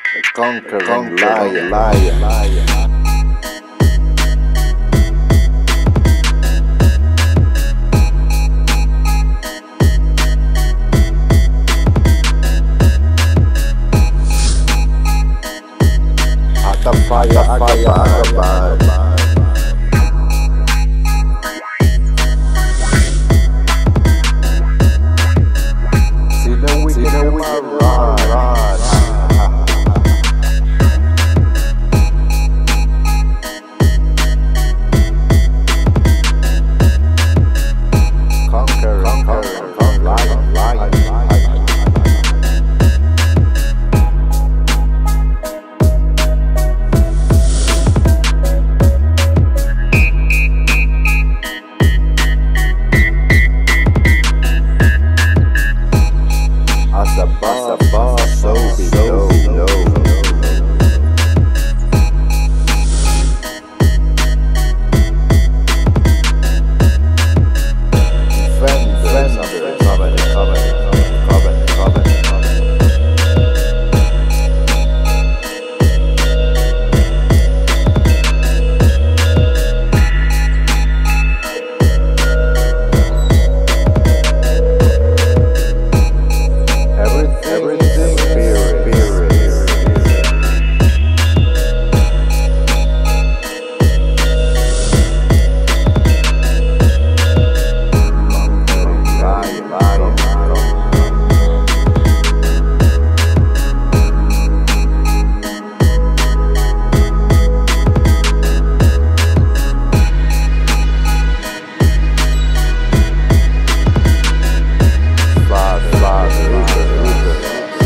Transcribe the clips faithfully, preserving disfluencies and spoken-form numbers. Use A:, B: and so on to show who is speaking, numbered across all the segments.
A: The conquering lion, lion, lion. Fire, fire, fire. See the wicked wicked run, run. Conquer, conquer, conquer, lion, lion, lion. As a boss, a boss, so be so no. Defend, defender, cover, cover, cover, cover, everything spirit, spirit. Lion, lion, Father, Father, Luther, Luther.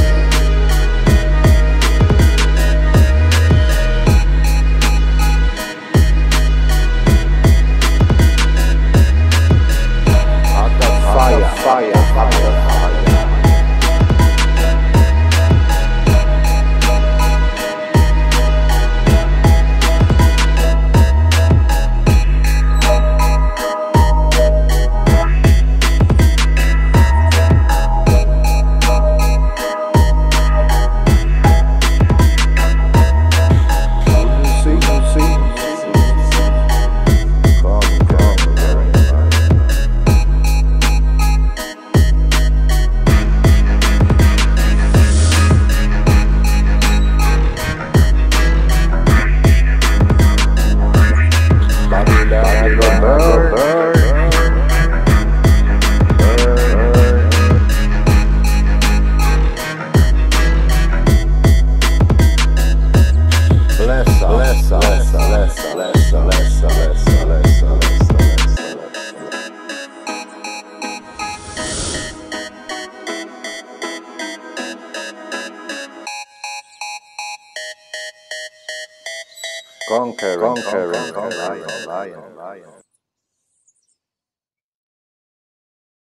A: Fire, fire, fire, fire. See, see, come, come, come. Babylon, burn, burn, burn. Bless us, bless us, bless us, bless us, bless us, bless us, bless us, bless us. Conquer, conquer, lion, lion, lion.